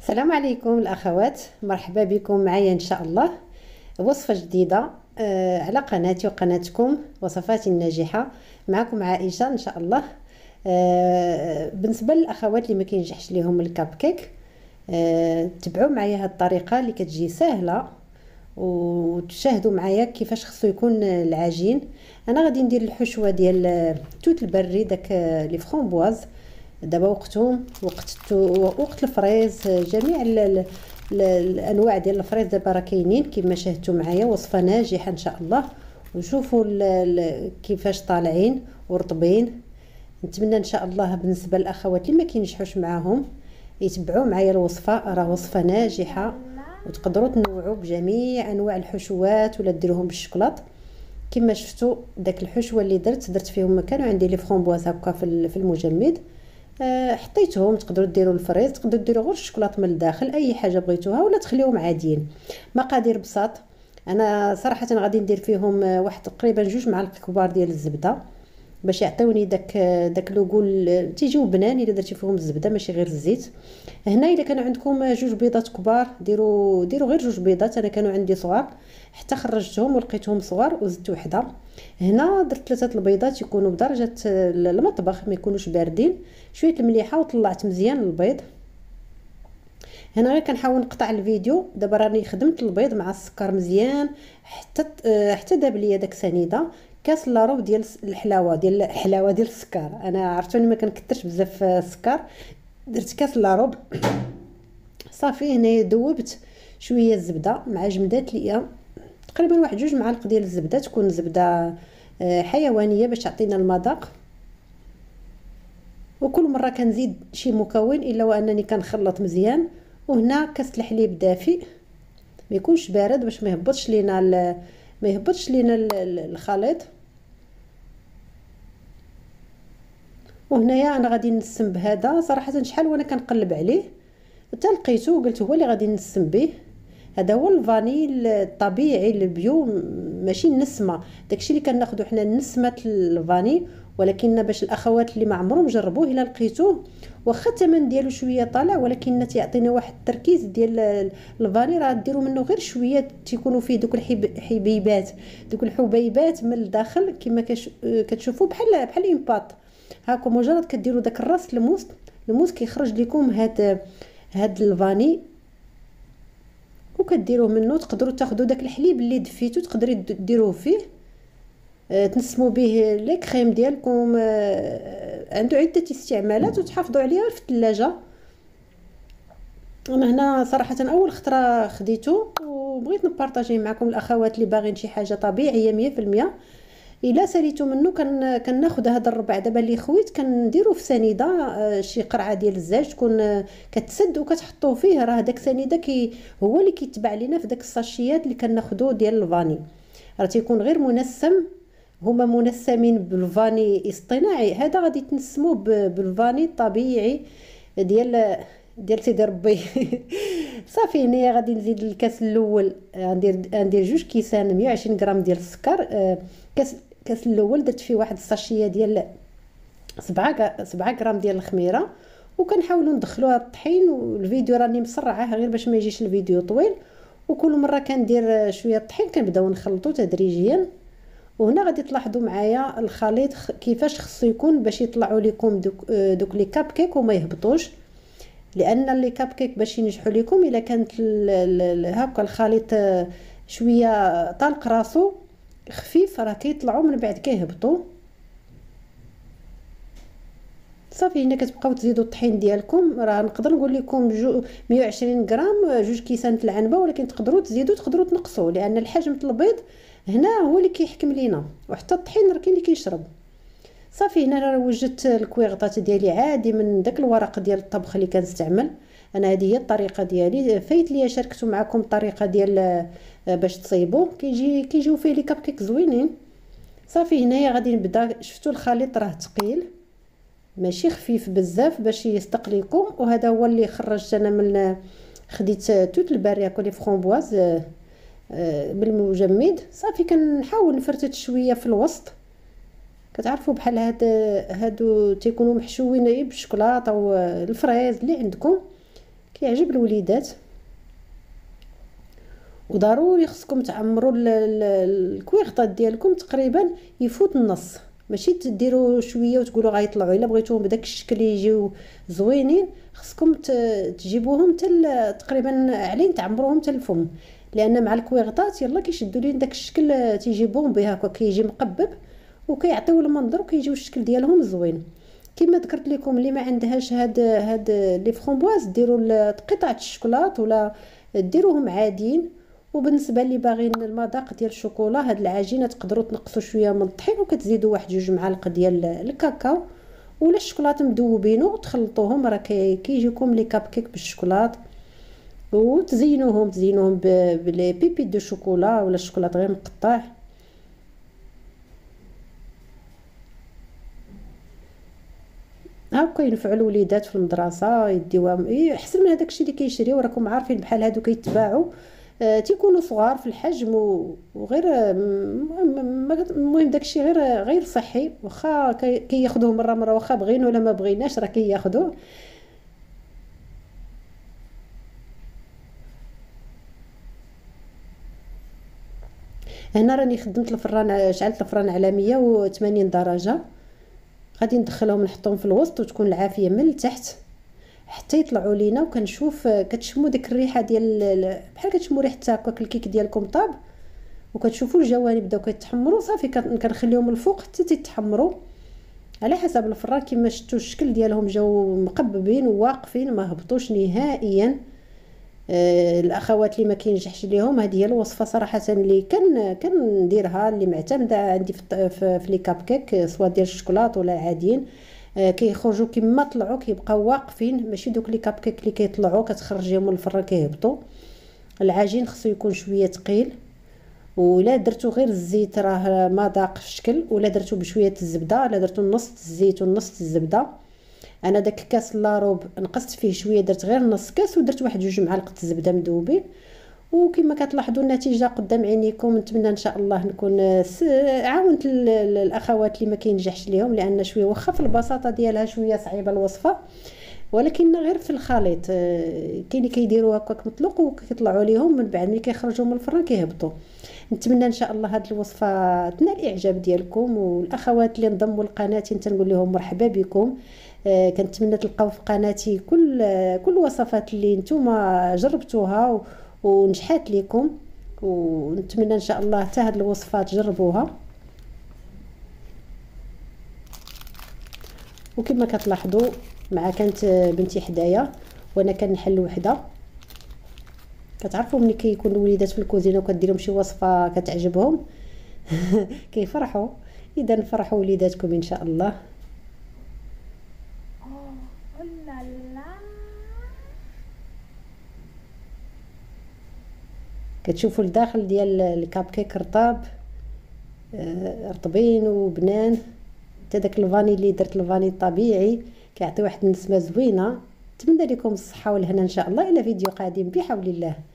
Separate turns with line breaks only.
السلام عليكم الاخوات، مرحبا بكم معايا ان شاء الله. وصفه جديده على قناتي وقناتكم وصفات الناجحه. معكم عائشه ان شاء الله. بالنسبه للاخوات اللي ما كينجحش ليهم الكب كيك، تبعوا معايا هذه الطريقه اللي كتجي سهله، وتشاهدوا معايا كيفاش خصو يكون العجين. انا غادي ندير الحشوه ديال التوت البري، داك لي فرومبواز. دابا وقتهم وقت الفريز، جميع الانواع ديال الفريز دابا راه كاينين كما شاهدتوا معايا. وصفه ناجحه ان شاء الله، وشوفوا كيفاش طالعين ورطبين. نتمنى ان شاء الله بالنسبه للاخوات اللي ما كينجحوش معاهم يتبعوا معايا الوصفه، راه وصفه ناجحه وتقدروا تنوعوا بجميع انواع الحشوات ولا ديروهم بالشوكولاط. كما شفتوا داك الحشوه اللي درت فيهم، كانوا عندي لي فرومبواز هكا في المجمد، حطيتهم. تقدروا ديروا الفريز، تقدروا ديروا غير الشوكولاط من الداخل، اي حاجه بغيتوها، ولا تخليوهم عاديين. مقادير بساط. انا صراحه غادي ندير فيهم واحد تقريبا 2 معالق كبار ديال الزبده باش يعطيوني داك لوغو تيجيو بنان الا درتي فيهم الزبده ماشي غير الزيت. هنا الا كان عندكم 2 بيضات كبار ديروا غير 2 بيضات، انا كانوا عندي صغار حتى خرجتهم ولقيتهم صغار وزدت وحده. هنا درت 3 البيضات يكونوا بدرجه المطبخ، ما يكونوش باردين. شويه المليحه وطلعت مزيان البيض. هنا غير كنحاول نقطع الفيديو. دابا راني خدمت البيض مع السكر مزيان حتى داب ليا داك سنيده. كاس لاروب ديال الحلاوه ديال السكر. انا عرفتوني ما كنكثرش بزاف السكر، درت كاس لاروب صافي. هنا ذوبت شويه الزبده مع جمدات ليا، تقريبا واحد 2 معالق ديال الزبده، تكون زبده حيوانيه باش تعطينا المذاق. وكل مره كنزيد شي مكون الا وانني كنخلط مزيان. وهنا كاس الحليب دافئ، ما يكونش بارد باش ما يهبطش لينا الخليط. وهنايا انا غادي نسم بهذا. صراحه شحال وانا كنقلب عليه حتى لقيته وقلت هو اللي غادي نسم به. هذا هو الفانيل الطبيعي البيو، ماشي النسمه. داكشي اللي كناخذو حنا نسمه الفاني، ولكن باش الاخوات اللي ما عمرهم جربوه الا لقيتوه واخا الثمن ديالو شويه طالع، ولكن تيعطينا واحد التركيز ديال الفاني. راه ديروا منه غير شويه تيكونوا فيه دوك الحبيبات، دوك الحبيبات من الداخل كما كتشوفوا بحال امباط هاكا. مجرد كديروا داك الراس الموس كيخرج لكم هاد الفاني، وكديروه منه. تقدروا تاخذوا داك الحليب اللي دفيتو تقدروا ديروه فيه، تنسموا به لي كريم ديالكم. عنده عده استعمالات وتحافظوا عليها في الثلاجه. انا هنا صراحه اول خطره خديته وبغيت نبارطاجي معكم الاخوات اللي باغيين شي حاجه طبيعيه 100%. الا ساليتو منه كناخذ هذا الربع دابا اللي خويت كنديرو في سنيده، شي قرعه ديال الزاج تكون كتسد وكتحطوه فيه. راه داك سنيده هو اللي كيتبع لينا في داك الساشيات اللي كناخذو ديال الفاني. راه تيكون غير منسم، هما منسمين بالفاني اصطناعي، هذا غادي تنسموه بالفاني الطبيعي ديال سيدي ربي. صافي هنا غادي نزيد الكاس الاول، ندير 2 كيسان 120 غرام ديال السكر. كاس الاول درت فيه واحد الساشيه ديال 7 غرام ديال الخميره. وكنحاولوا ندخلوها الطحين، والفيديو راني مسرعاه غير باش ما يجيش الفيديو طويل. وكل مره كندير شويه الطحين كنبداو نخلطو تدريجيا. وهنا غادي تلاحظوا معايا الخليط كيفاش خصو يكون باش يطلعوا لكم دوك لي كاب كيك وما يهبطوش. لان لي كاب كيك باش ينجحوا لكم الا كانت هكا الخليط شويه طالق راسو خفيف، راه كيطلعوا من بعد كيهبطوا. صافي هنا كتبقاو تزيدوا الطحين ديالكم. راه نقدر نقول لكم 120 غرام 2 كيسان العنبه، ولكن تقدروا تزيدوا تقدروا تنقصوا، لان الحجم البيض هنا هو اللي كيحكم لينا، وحتى الطحين راه كاين اللي كيشرب. صافي هنا راه وجدت الكويغطات ديالي عادي من داك الورق ديال الطبخ اللي كنستعمل انا. هذه هي الطريقه ديالي. فايت ليا شاركتو معكم الطريقه ديال باش تصيبوا كيجيو فيه لي كاب كيك زوينين. صافي هنايا غادي نبدا. شفتوا الخليط راه ثقيل ماشي خفيف بزاف باش يستقليكم، وهذا هو اللي خرجت انا من خديت توت الباري هكا لي فرومبواز بالمجمد. صافي كنحاول نفرتت شويه في الوسط. كتعرفوا بحال هادو تيكونوا محشوين بالشوكولاط او الفريز اللي عندكم. كيعجب الوليدات. وضروري خصكم تعمروا الكويغطات ديالكم تقريبا يفوت النص، ماشي تديروا شويه وتقولوا غيطلعوا. الا بغيتوهم بداك الشكل يجيو زوينين خصكم تجيبوهم تقريبا علين تعمروهم حتى الفم، لان مع الكويغطات يلا كيشدوا لين داك الشكل تيجيبوهم به هكا كيجي مقبب وكيعطيو المنظر وكيجيو الشكل ديالهم زوين. كما ذكرت لكم اللي ما عندهاش هاد لي فرومبواز ديروا قطعه الشوكولات ولا ديروهم عاديين. وبالنسبه اللي باغيين المذاق ديال الشوكولا، هاد العجينه تقدروا تنقصوا شويه من الطحين وكتزيدوا واحد 2 معالق ديال الكاكاو ولا الشوكولاته مذوبينو وتخلطوهم، راه كيجيكم لي كاب كيك بالشوكولاط. وتزينوهم بلي بيبي دو شوكولا ولا الشوكولاط غير مقطع. هاكا ينفعوا الوليدات في المدرسه يديوها احسن من هذاك الشيء اللي كيشريو. راكم عارفين بحال هادو كيتباعوا تيكونوا صغار في الحجم وغير المهم داكشي غير صحي. واخا كياخذوه مره واخا بغينا ولا ما بغيناش راه كياخذوه. هنا راني خدمت الفران، شعلت الفران على 180 درجه. غادي ندخلهم نحطهم في الوسط وتكون العافيه من التحت حتى يطلعوا لينا. وكنشوف كتشموا ديك الريحه ديال بحال كتشموا ريحه هكاك الكيك ديالكم طاب، وكتشوفوا الجوانب بداو كيتحمروا صافي كنخليهم الفوق حتى تيتحمروا على حسب الفران. كما شفتوا الشكل ديالهم جاو مقببين وواقفين ما هبطوش نهائيا. الاخوات اللي ما كينجحش ليهم هذه هي الوصفه صراحه اللي كنديرها، اللي معتمده عندي في لي كاب كيك سواء ديال الشوكولات ولا عاديين. كيخرجوا كما طلعوا كيبقاو واقفين، ماشي دوك لي كاب كيك اللي كيطلعوا كتخرجيهم من الفران كيهبطوا. العجين خصو يكون شويه ثقيل، ولا درتو غير الزيت راه مذاق في الشكل، ولا درتو بشويه الزبده، لا درتو نص الزيت ونص الزبده. انا داك كاس لاروب نقصت فيه شويه، درت غير نص كاس ودرت واحد 2 معالق الزبده مذوبين. وكما كتلاحظوا النتيجه قدام عينيكم. نتمنى ان شاء الله نكون عاونت الاخوات اللي ما كينجحش ليهم، لان شويه واخا في البساطه ديالها شويه صعيبه الوصفه، ولكن غير في الخليط. كاين اللي كيديروا هكاك مطلوق وكيطلعوا ليهم من بعد ملي كيخرجوا من الفران كيهبطوا. نتمنى ان شاء الله هذه الوصفه تنال الاعجاب ديالكم، والاخوات اللي انضموا لقناتي نقول لهم مرحبا بكم. كنتمنى تلقاو في قناتي كل الوصفات اللي نتوما جربتوها ونجحات لكم، ونتمنى ان شاء الله حتى هذه الوصفه تجربوها. وكما كتلاحظوا مع كانت بنتي حدايا وانا كنحل وحده. كتعرفوا ملي كيكون الوليدات في الكوزينه وكدير لهم شي وصفه كتعجبهم كيفرحوا. اذا فرحوا وليداتكم ان شاء الله. كتشوفوا الداخل ديال الكاب كيك رطاب، رطبين وبنان. حتى داك الفاني اللي درت الفاني الطبيعي كيعطي واحد النسمه زوينه. نتمنى لكم الصحه والهنا ان شاء الله. الى فيديو قادم بحول الله.